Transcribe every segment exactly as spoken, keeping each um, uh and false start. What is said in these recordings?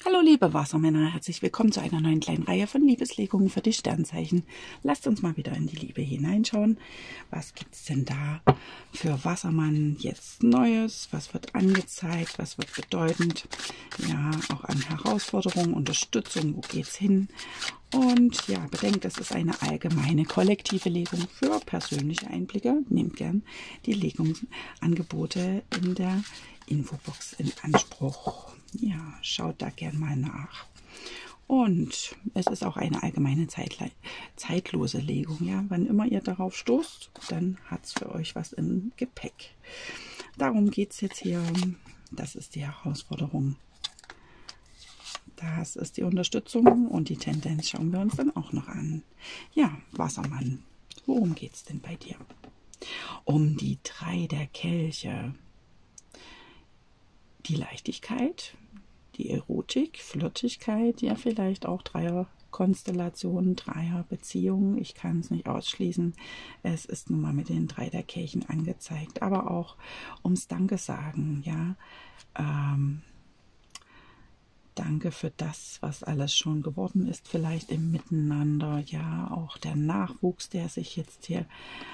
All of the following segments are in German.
Hallo liebe Wassermänner, herzlich willkommen zu einer neuen kleinen Reihe von Liebeslegungen für die Sternzeichen. Lasst uns mal wieder in die Liebe hineinschauen. Was gibt es denn da für Wassermann jetzt Neues? Was wird angezeigt? Was wird bedeutend? Ja, auch an Herausforderungen, Unterstützung, wo geht's hin? Und ja, bedenkt, das ist eine allgemeine kollektive Legung für persönliche Einblicke. Nehmt gern die Legungsangebote in der Infobox in Anspruch. Ja, schaut da gern mal nach. Und es ist auch eine allgemeine Zeitle zeitlose Legung. Ja, wann immer ihr darauf stoßt, dann hat es für euch was im Gepäck. Darum geht es jetzt hier. Das ist die Herausforderung. Das ist die Unterstützung und die Tendenz schauen wir uns dann auch noch an. Ja, Wassermann, worum geht es denn bei dir? Um die drei der Kelche. Die Leichtigkeit, die Erotik, Flirtigkeit, ja vielleicht auch Dreierkonstellationen, Dreierbeziehungen. Ich kann es nicht ausschließen. Es ist nun mal mit den drei der Kelchen angezeigt. Aber auch ums Danke sagen, ja. Ähm, Danke für das, was alles schon geworden ist, vielleicht im Miteinander, ja, auch der Nachwuchs, der sich jetzt hier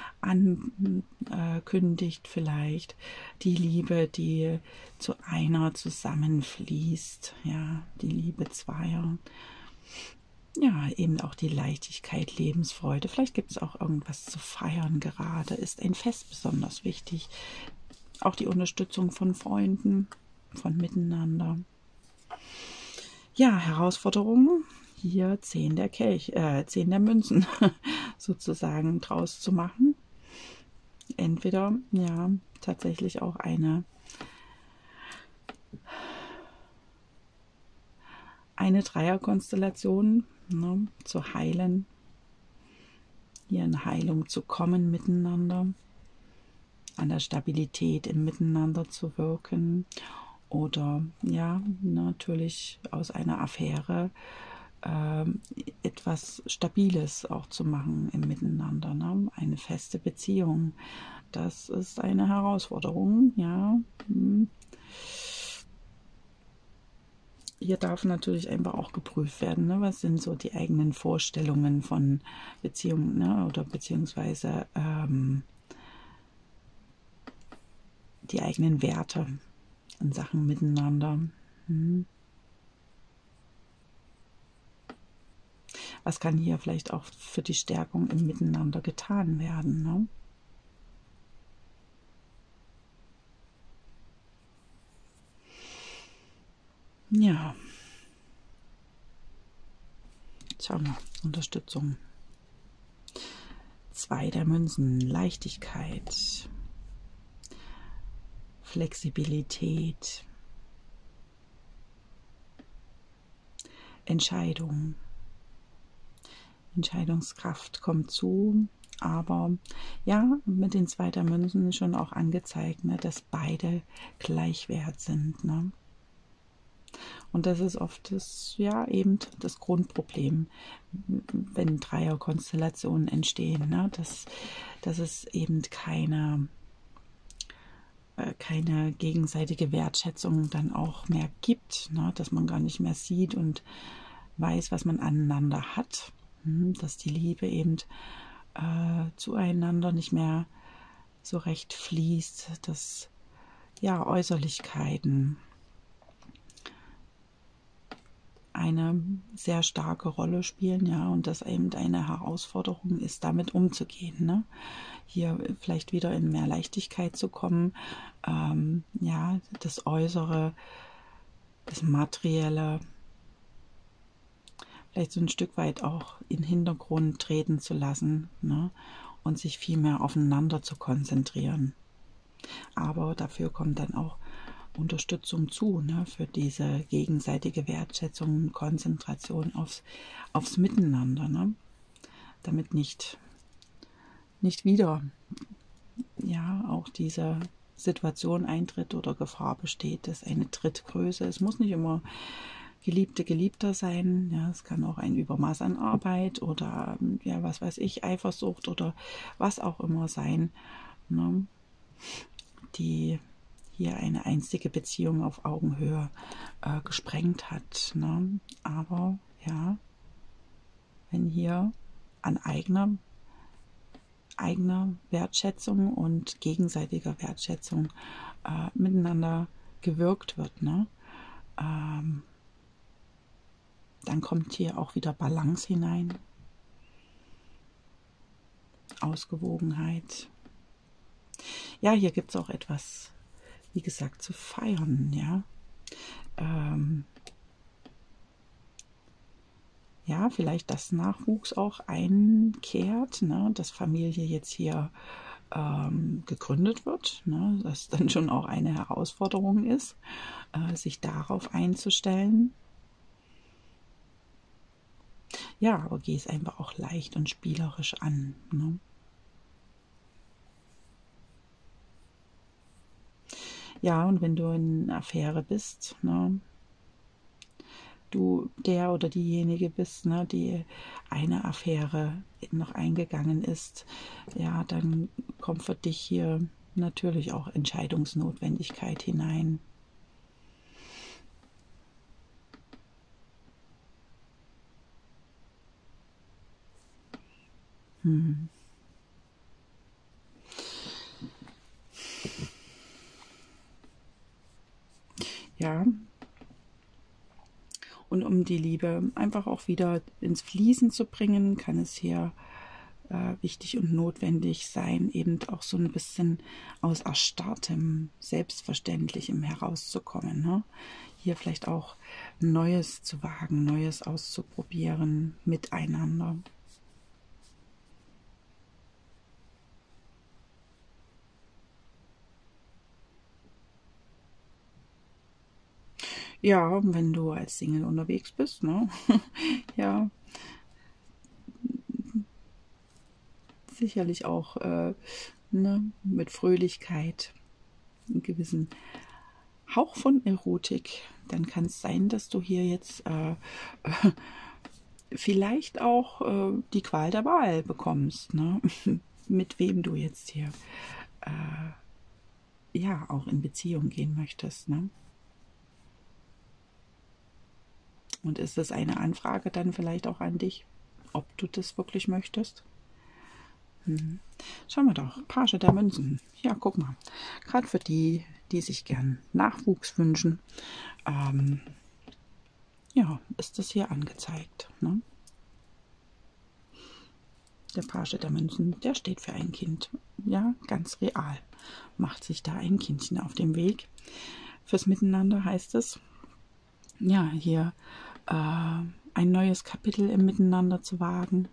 ankündigt, vielleicht die Liebe, die zu einer zusammenfließt, ja, die Liebe zweier, ja, eben auch die Leichtigkeit, Lebensfreude, vielleicht gibt es auch irgendwas zu feiern gerade, ist ein Fest besonders wichtig, auch die Unterstützung von Freunden, von Miteinander. Ja, Herausforderungen, hier zehn der Kelch, äh, zehn der Münzen sozusagen draus zu machen. Entweder, ja, tatsächlich auch eine, eine Dreierkonstellation, ne, zu heilen, hier in Heilung zu kommen miteinander, an der Stabilität im Miteinander zu wirken. Oder ja, natürlich aus einer Affäre äh, etwas Stabiles auch zu machen im Miteinander, ne? Eine feste Beziehung. Das ist eine Herausforderung, ja. Hier darf natürlich einfach auch geprüft werden, ne? Was sind so die eigenen Vorstellungen von Beziehungen, ne? Oder beziehungsweise ähm, die eigenen Werte in Sachen Miteinander. Hm. Was kann hier vielleicht auch für die Stärkung im Miteinander getan werden, ne? Ja. Schauen wir. Unterstützung. Zwei der Münzen. Leichtigkeit. Flexibilität, Entscheidung, Entscheidungskraft kommt zu, aber ja, mit den zwei der Münzen schon auch angezeigt, ne, dass beide gleichwert sind. Ne? Und das ist oft das, ja, eben das Grundproblem, wenn Dreierkonstellationen entstehen, ne? dass, dass es eben keine keine gegenseitige Wertschätzung dann auch mehr gibt, ne? Dass man gar nicht mehr sieht und weiß, was man aneinander hat, dass die Liebe eben äh, zueinander nicht mehr so recht fließt, dass ja Äußerlichkeiten eine sehr starke Rolle spielen, ja, und das eben eine Herausforderung ist, damit umzugehen, ne? Hier vielleicht wieder in mehr Leichtigkeit zu kommen, ähm, ja, das Äußere, das Materielle, vielleicht so ein Stück weit auch in den Hintergrund treten zu lassen, ne? Und sich viel mehr aufeinander zu konzentrieren. Aber dafür kommt dann auch Unterstützung zu, ne, für diese gegenseitige Wertschätzung, Konzentration aufs, aufs Miteinander, ne, damit nicht, nicht wieder ja auch diese Situation eintritt oder Gefahr besteht, dass eine Trittgröße, es muss nicht immer Geliebte, Geliebter sein, ja, es kann auch ein Übermaß an Arbeit oder ja, was weiß ich, Eifersucht oder was auch immer sein, ne, die hier eine einstige Beziehung auf Augenhöhe äh, gesprengt hat. Ne? Aber ja, wenn hier an eigener, eigener Wertschätzung und gegenseitiger Wertschätzung äh, miteinander gewirkt wird, ne? ähm, dann kommt hier auch wieder Balance hinein, Ausgewogenheit. Ja, hier gibt es auch etwas, wie gesagt, zu feiern, ja. Ähm, ja, vielleicht, dass Nachwuchs auch einkehrt, ne, dass Familie jetzt hier ähm, gegründet wird, ne, das dann schon auch eine Herausforderung ist, äh, sich darauf einzustellen. Ja, aber geh es einfach auch leicht und spielerisch an, ne. Ja, und wenn du in einer Affäre bist, ne, du der oder diejenige bist, ne, die eine Affäre noch eingegangen ist, ja, dann kommt für dich hier natürlich auch Entscheidungsnotwendigkeit hinein. Hm. Ja, und um die Liebe einfach auch wieder ins Fließen zu bringen, kann es hier äh, wichtig und notwendig sein, eben auch so ein bisschen aus Erstarrtem, Selbstverständlichem herauszukommen. Ne? Hier vielleicht auch Neues zu wagen, Neues auszuprobieren miteinander. Ja, wenn du als Single unterwegs bist, ne? Ja, sicherlich auch äh, ne, mit Fröhlichkeit, einen gewissen Hauch von Erotik. Dann kann es sein, dass du hier jetzt äh, äh, vielleicht auch äh, die Qual der Wahl bekommst, ne? Mit wem du jetzt hier äh, ja auch in Beziehung gehen möchtest, ne? Und ist es eine Anfrage dann vielleicht auch an dich, ob du das wirklich möchtest? Hm. Schauen wir doch. Page der Münzen. Ja, guck mal. Gerade für die, die sich gern Nachwuchs wünschen, ähm, ja, ist das hier angezeigt. Ne? Der Page der Münzen, der steht für ein Kind. Ja, ganz real. Macht sich da ein Kindchen auf dem Weg. Fürs Miteinander heißt es, ja, hier äh, ein neues Kapitel im Miteinander zu wagen.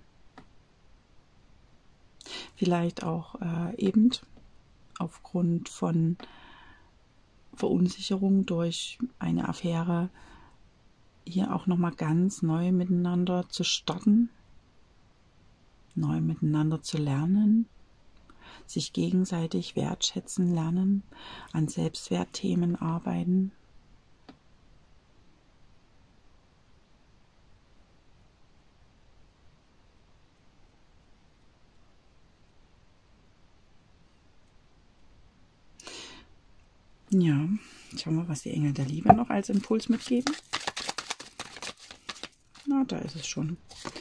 Vielleicht auch äh, eben aufgrund von Verunsicherung durch eine Affäre hier auch nochmal ganz neu miteinander zu starten, neu miteinander zu lernen, sich gegenseitig wertschätzen lernen, an Selbstwertthemen arbeiten. Ja, schauen wir, was die Engel der Liebe noch als Impuls mitgeben. Na, da ist es schon.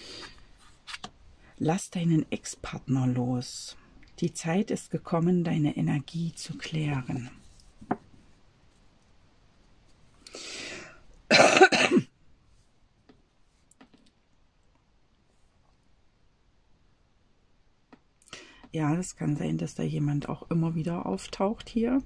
Lass deinen Ex-Partner los. Die Zeit ist gekommen, deine Energie zu klären. Ja, es kann sein, dass da jemand auch immer wieder auftaucht hier.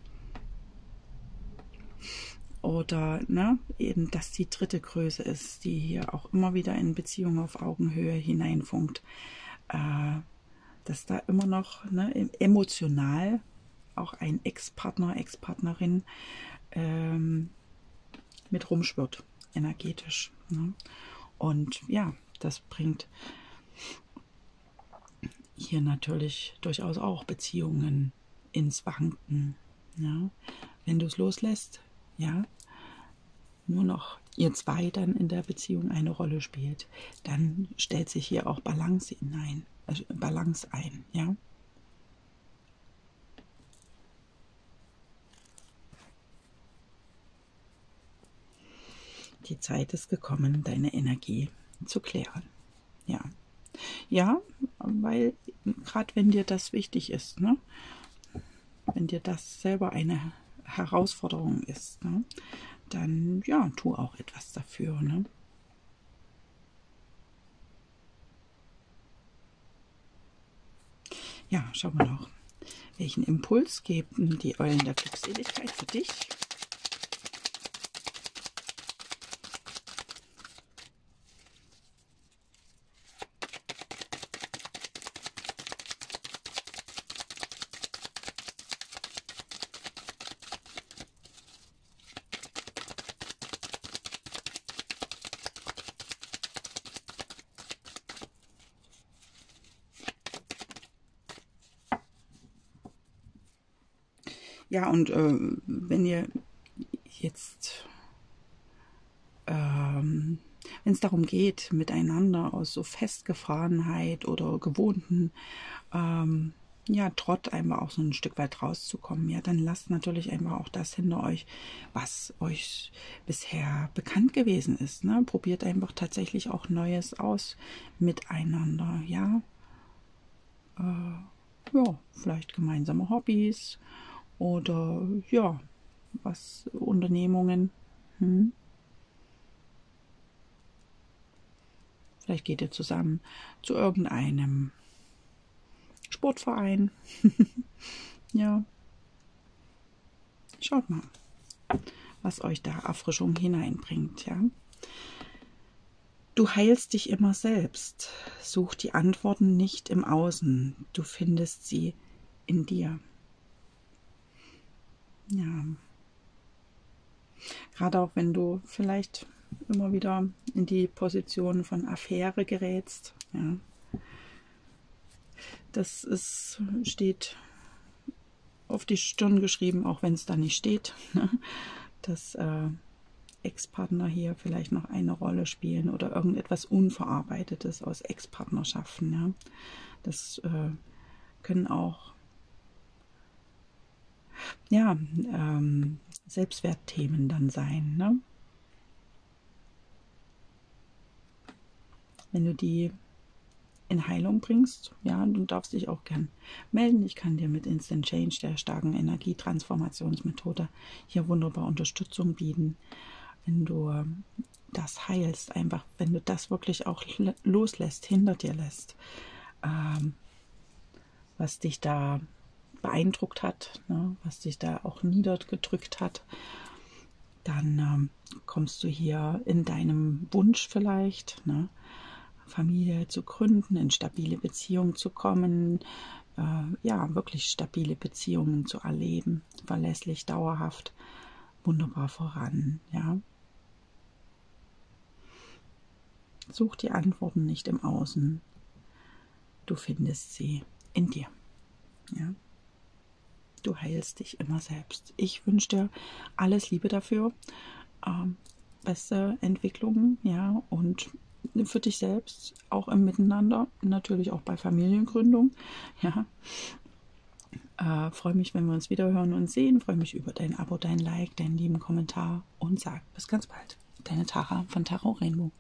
Oder ne, eben, dass die dritte Größe ist, die hier auch immer wieder in Beziehung auf Augenhöhe hineinfunkt. Äh, dass da immer noch ne, emotional auch ein Ex-Partner, Ex-Partnerin ähm, mit rumschwirrt, energetisch. Ne? Und ja, das bringt hier natürlich durchaus auch Beziehungen ins Wanken. Ja? Wenn du es loslässt, ja, nur noch ihr zwei dann in der Beziehung eine Rolle spielt, dann stellt sich hier auch Balance hinein, also Balance ein, ja. die Zeit ist gekommen, deine Energie zu klären. Ja, ja, weil gerade wenn dir das wichtig ist, ne? Wenn dir das selber eine Herausforderung ist, ne? Dann ja, tu auch etwas dafür. Ne? Ja, schauen wir noch, welchen Impuls geben die Eulen der Glückseligkeit für dich? Ja, und äh, wenn ihr jetzt, ähm, wenn es darum geht, miteinander aus so Festgefahrenheit oder gewohnten, ähm, ja, Trott einfach auch so ein Stück weit rauszukommen, ja, dann lasst natürlich einfach auch das hinter euch, was euch bisher bekannt gewesen ist, ne? Probiert einfach tatsächlich auch Neues aus miteinander, ja. Äh, ja, vielleicht gemeinsame Hobbys. Oder ja, was Unternehmungen. Hm? Vielleicht geht ihr zusammen zu irgendeinem Sportverein. Ja. Schaut mal, was euch da Erfrischung hineinbringt. Ja. Du heilst dich immer selbst. Such die Antworten nicht im Außen. Du findest sie in dir. Ja, gerade auch wenn du vielleicht immer wieder in die Position von Affäre gerätst, ja, das ist, steht auf die Stirn geschrieben, auch wenn es da nicht steht, ne? Dass äh, Ex-Partner hier vielleicht noch eine Rolle spielen oder irgendetwas Unverarbeitetes aus Ex-Partnerschaften. Ja? Das äh, können auch ja, ähm, Selbstwertthemen dann sein, ne? Wenn du die in Heilung bringst, ja, du darfst dich auch gern melden. Ich kann dir mit Instant Change, der starken Energietransformationsmethode, hier wunderbar Unterstützung bieten. Wenn du das heilst, einfach, wenn du das wirklich auch loslässt, hinter dir lässt, ähm, was dich da beeindruckt hat, ne, was dich da auch niedergedrückt hat, dann ähm, kommst du hier in deinem Wunsch vielleicht, ne, Familie zu gründen, in stabile Beziehungen zu kommen, äh, ja, wirklich stabile Beziehungen zu erleben, verlässlich, dauerhaft, wunderbar voran, ja. Such die Antworten nicht im Außen, du findest sie in dir, ja. Du heilst dich immer selbst. Ich wünsche dir alles Liebe dafür, ähm, beste Entwicklungen, ja, und für dich selbst, auch im Miteinander, natürlich auch bei Familiengründung, ja. Äh, freue mich, wenn wir uns wieder hören und sehen. Freue mich über dein Abo, dein Like, deinen lieben Kommentar und sag bis ganz bald. Deine Tara von Tarot Rainbow.